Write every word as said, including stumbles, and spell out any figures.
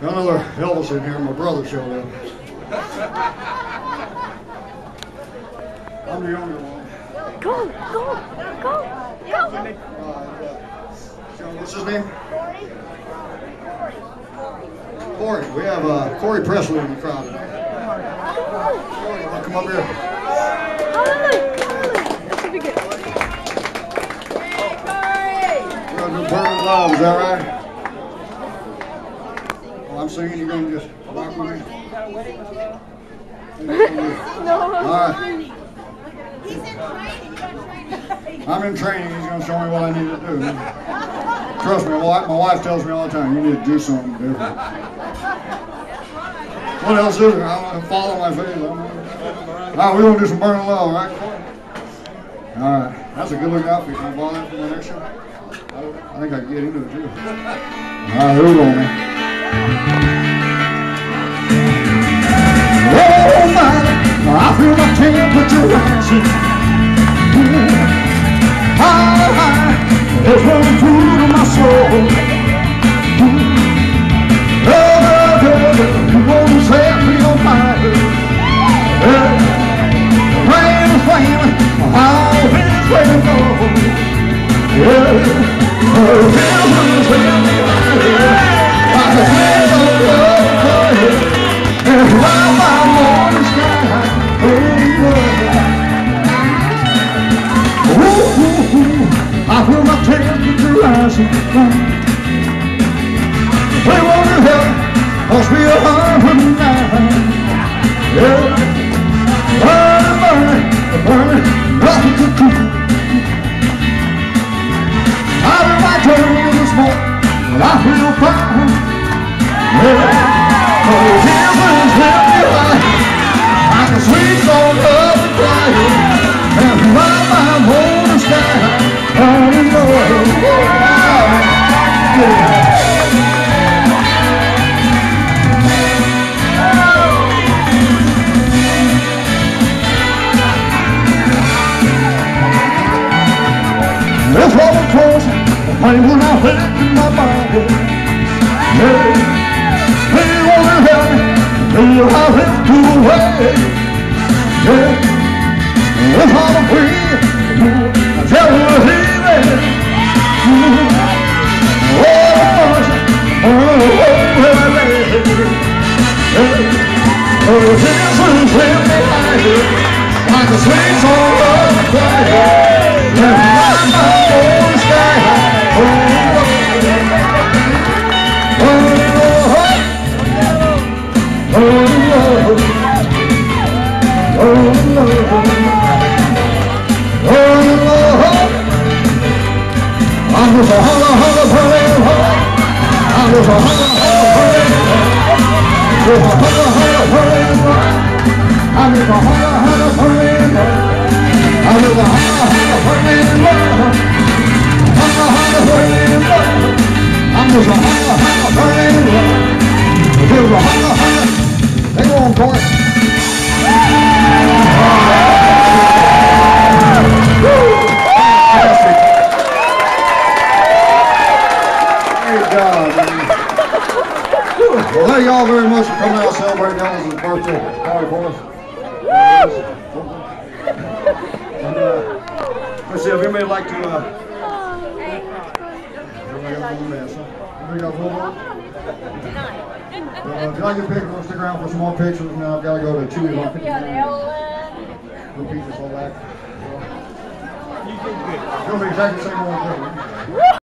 Got another Elvis in here. My brother showed up. I'm the younger one. Go, go, go, go. Uh, so what's his name? Cory. We have uh, Cory Presley in the crowd tonight. Cory, want to come up here? Hallelujah, hallelujah. That should be good. We're going to do Burning Love, is that right? Well, I'm singing, you're going to just rock with me? No. All right. He's in training. I'm in training. He's going to show me what I need to do. Trust me, my wife, my wife tells me all the time, you need to do something different. What else is there? I'm going to follow my faith. All right, we're going to do some Burning Love, all right? All right. That's a good looking outfit. Can I borrow that for my next show? I think I can get into it too. All right, here we go, man. Oh, my, I feel my temperature rising. High, high, it's running through my soul. Oh, girl, you want to set me on fire. Rain is raining, I'll be waiting for. Yeah. Oh, heaven's in the air, like a hand on the fire, and while my morning sky, oh, ooh, ooh, ooh, I feel my temperature rising. We want to help, must be a hundred and nine. Yeah, burning, burning, burning, nothing to do. I'm in my journey this morning, but I feel fine. Yeah, oh, heaven's left me high, like a sweet song of the choir, and while my morning sky, burning love. Yeah. It's all close, the pain when I hit in my body. Yeah, he wanna help me, feel how it to away. Yeah, it's all the way, I tell you what he is. Oh, mercy, oh, oh, oh, yeah. Oh, this is when they hide it, like a sweet song of the choir. I'm just a holler, holler, burning heart. I'm just a holler, holler, burning heart. Just a holler, holler, burning heart. I'm just a holler, holler, burning heart. I'm just a holler, holler, burning heart. Holler, holler, burning heart. I'm just a holler, holler, burning heart. Just a holler, holler. Hang on, Cory. Well, thank y'all very much for coming out celebrating Elvis' birthday party for us. And, uh, let's see if anybody would like to. Uh, everybody got a little mess, huh? Everybody got a little more? Uh, if you like your picture, we'll stick around for some more pictures. Now I've got to go to Chuy. We'll keep this all back. It's going to be exactly the same one.